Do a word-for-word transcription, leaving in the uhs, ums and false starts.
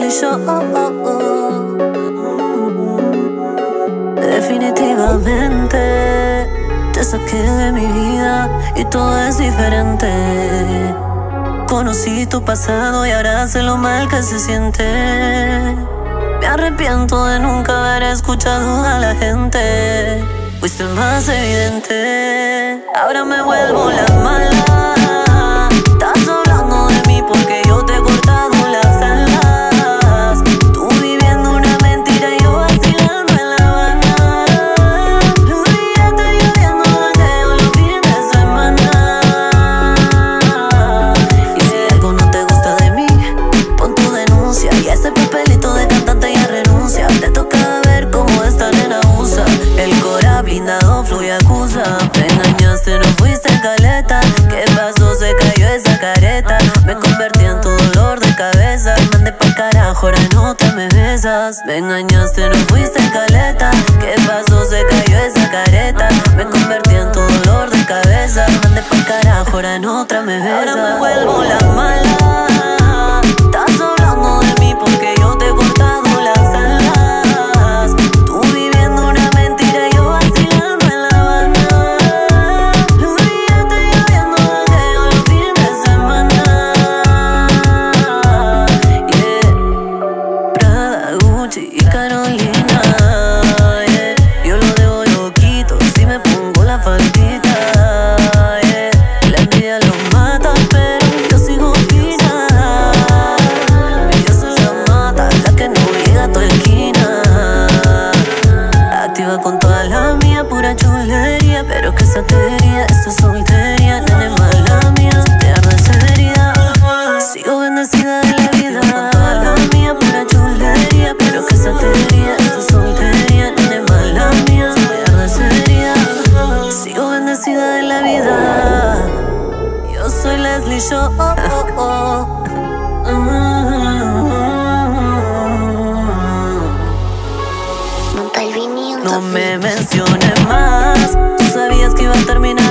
Leslie Show. Definitivamente te saqué de mi vida y todo es diferente. Conocí tu pasado y ahora sé lo mal que se siente. Me arrepiento de nunca haber escuchado a la gente. Fuiste el más evidente. Ahora me vuelvo la mala. Estás hablando de mí porque yo te he cortado las alas. Tú viviendo una mentira y yo vacilando en La Habana. Los días te lloviendo bateo los fines de semana. Y si algo no te gusta de mí, pon tu denuncia. Y ese papelito de cantante ya renuncia. Te toca ver cómo esta nena usa el cora blindado, fluye, acusa. Me engañaste, no fuiste caleta. ¿Qué pasó? Se cayó esa careta. Me convertí en tu dolor de cabeza. Me mandé pa'l carajo, ahora no te me besas. Me engañaste, no fuiste caleta. ¿Qué pasó? Se cayó esa careta. Me convertí en tu dolor de cabeza. Me mandé pa'l carajo, ahora en otra me besas. Ahora me vuelvo la mala. Estás hablando de mí porque yo te he cortado las alas. Tú viviendo una mentira y yo vacilando en La Habana. Los días te lloviendo bateo los fines de semana. Yeah. Prada, Gucci y Carolina. Yeah. Yo lo dejo loquito si me pongo la faldita. Yeah. La envidia lo mata, pero yo sigo fina. Yo soy la mata, la que no llega a tu esquina. Activa con toda la mía, pura chulería. Pero que satería, esto es soltería. Nene, mala mía, te arde esa herida. Sigo bendecida de la vida. Con toda la mía, pura chulería. Pero que satería, esto es soltería. Nene, mala mía, te arde esa herida. Sigo bendecida de la vida. Yo soy Leslie Show. Monta el vinilo. No me menciones más. Tú sabías que iba a terminar